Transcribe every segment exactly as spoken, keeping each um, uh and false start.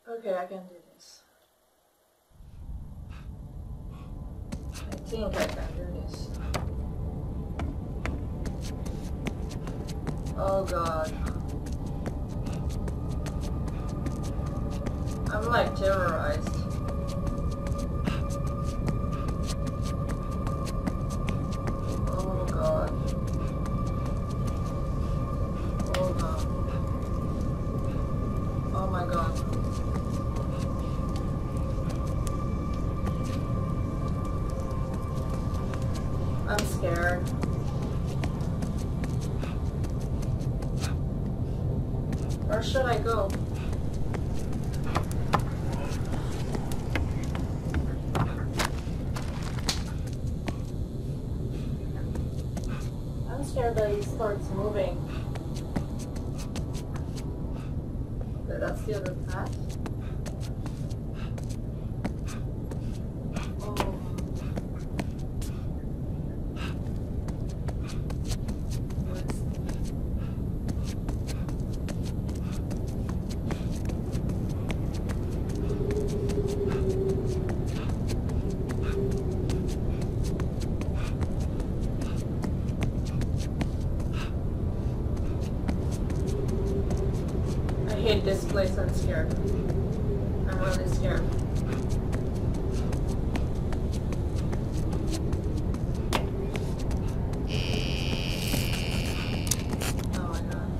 Okay, I can do this. I think I can do this. Oh god. I'm like terrorized. Oh god. Oh god. Oh my god. I'm scared. Where should I go? I'm scared that he starts moving. Okay, that's the other path. I hate this place. I'm scared. I'm really scared. Oh my god.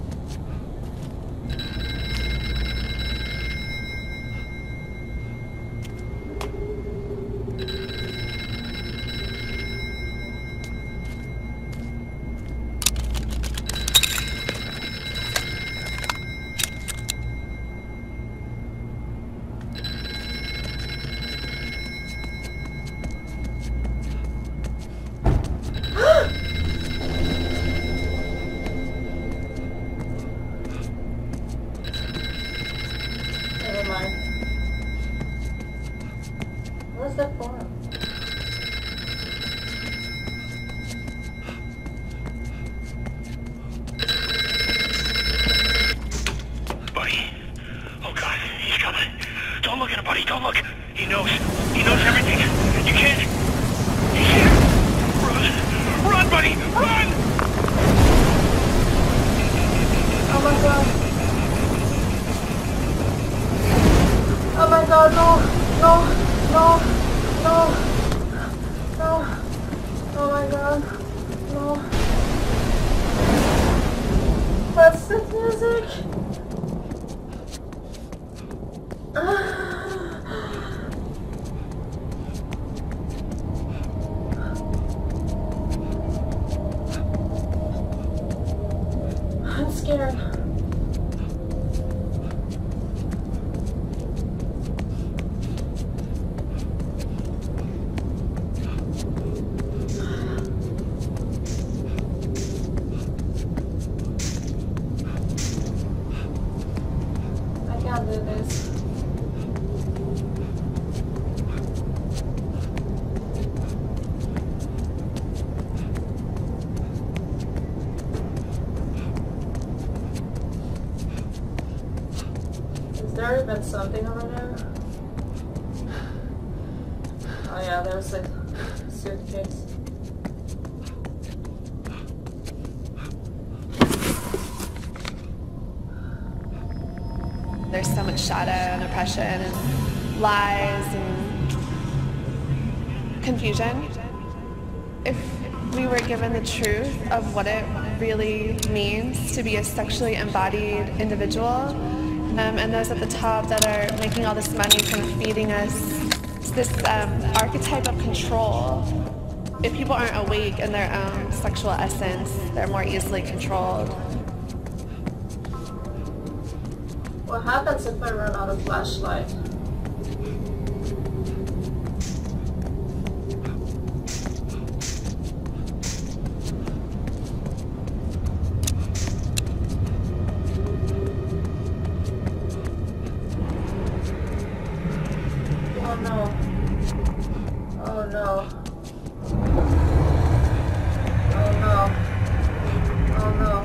Never mind. What's that for? Buddy. Oh god, he's coming. Don't look at him, buddy. Don't look. He knows. He knows everything. You can't. He's here. Run. Run, buddy. Run! Oh my god. Oh my god, no, no, no, no, no, oh my god, no. What's the music? I'm scared. I can't do this. Is there even something over there? Oh yeah, there's a suitcase. There's so much shadow and oppression and lies and confusion. If we were given the truth of what it really means to be a sexually embodied individual, um, and those at the top that are making all this money from feeding us this um, archetype of control, if people aren't awake in their own sexual essence, they're more easily controlled. What happens if I run out of flashlight? Oh no. Oh no. Oh no. Oh no.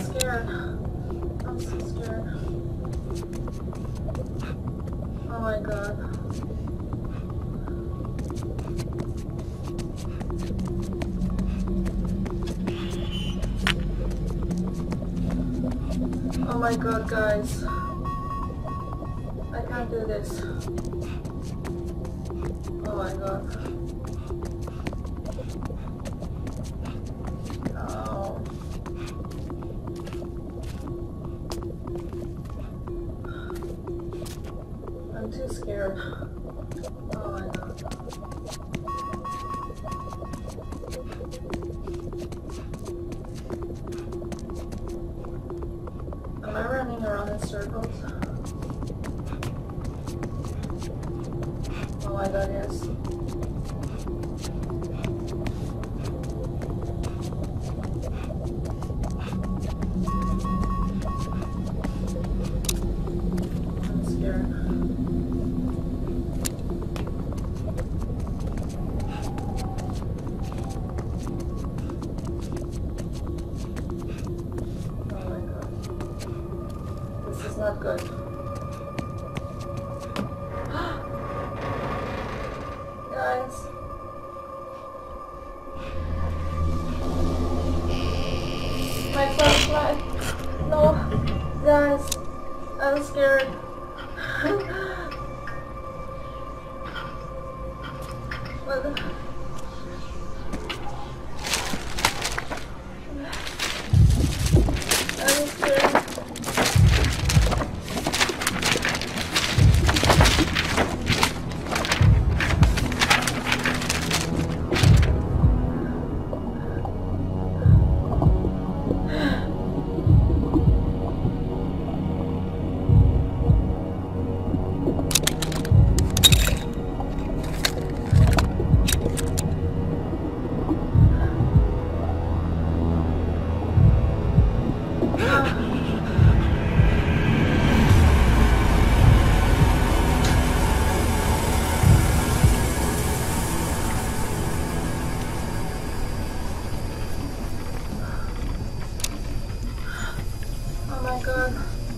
scared. I'm so scared. Oh my god. Oh my god, guys. I can't do this. Oh my god. No. I'm too scared. Oh my god. Am I running around in circles? Oh my god, yes. I'm scared. Oh my god. This is not good. Guys. My flashlight. No. Guys. I'm scared. What the- I'm scared. Oh my god.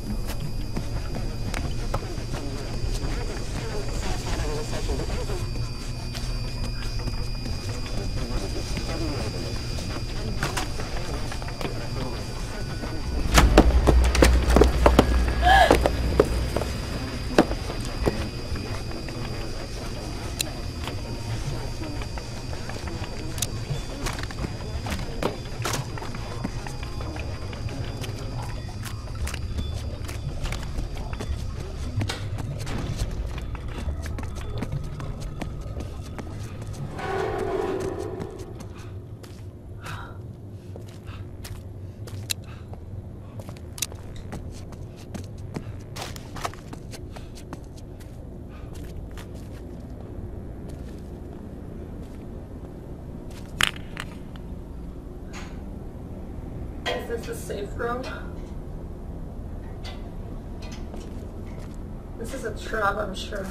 Is this the safe room? This is a trap, I'm sure.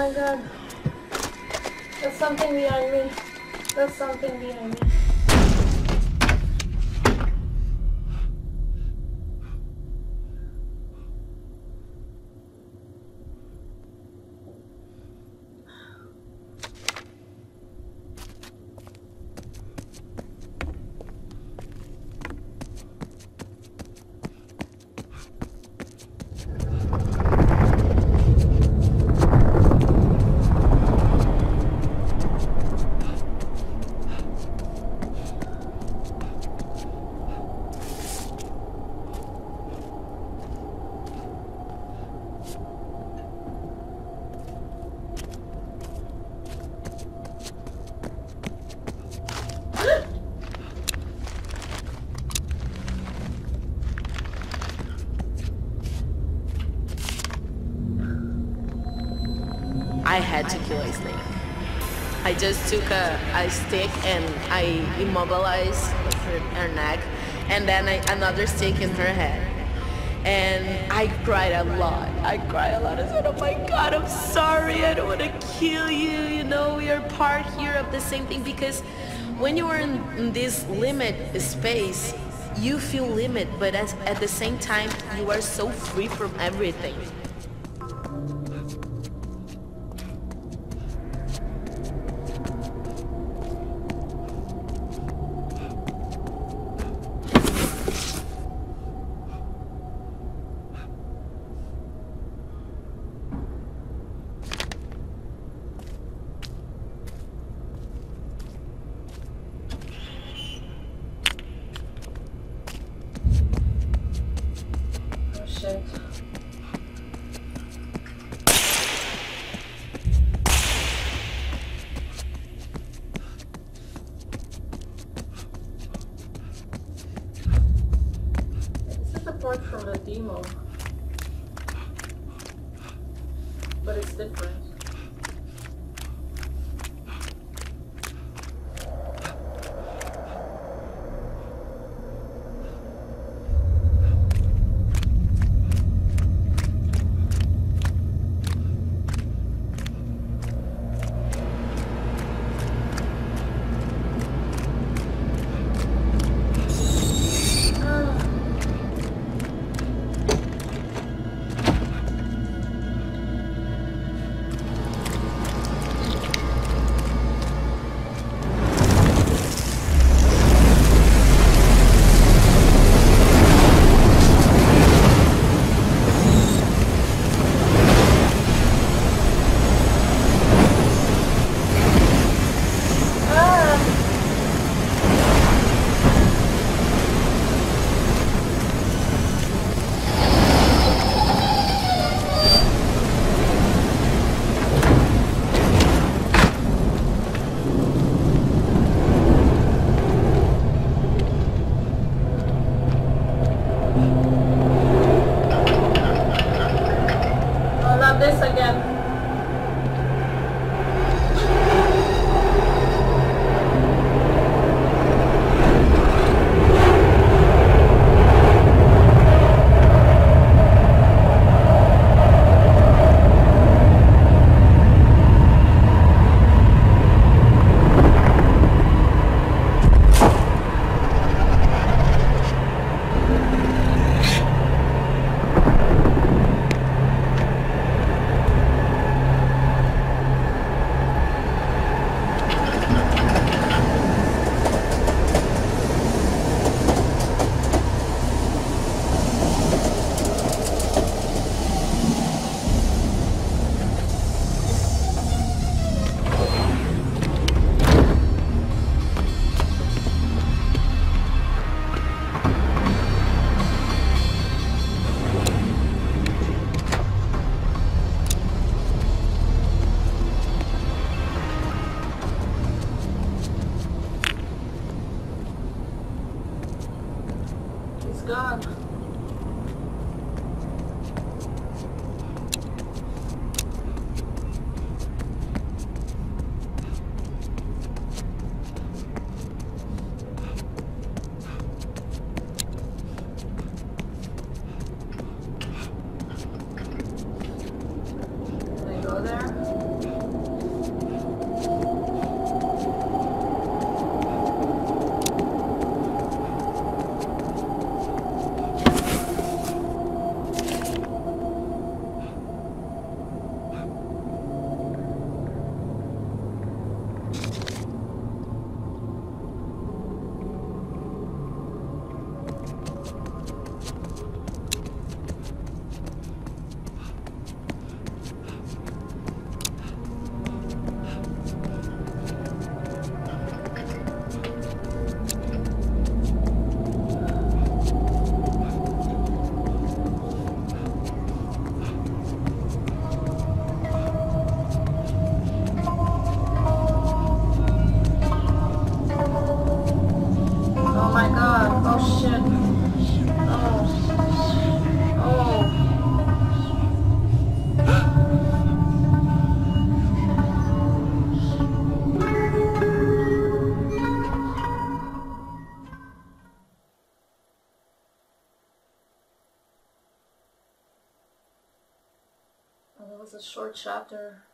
my god. There's something behind me. There's something behind me. I had to kill a snake. I just took a, a stick and I immobilized her, her neck, and then I, another stick in her head. And I cried a lot. I cried a lot. I said, oh my God, I'm sorry. I don't want to kill you. You know, we are part here of the same thing, because when you are in, in this limit space, you feel limit, but as, at the same time, you are so free from everything. Shit. This is the part from the demo, but it's different. This again. Gone. Can I go there? was a short chapter.